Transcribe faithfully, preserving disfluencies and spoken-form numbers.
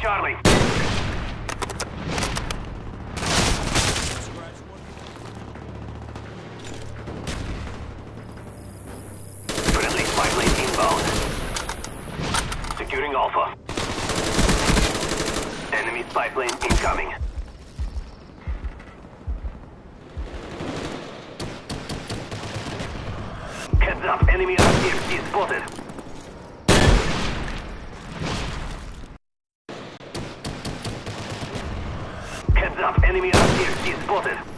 Charlie. Friendly spy plane inbound. Securing Alpha. Enemy spy plane incoming. Heads up, enemy R C X D spotted. Heads up, enemy R C X D spotted.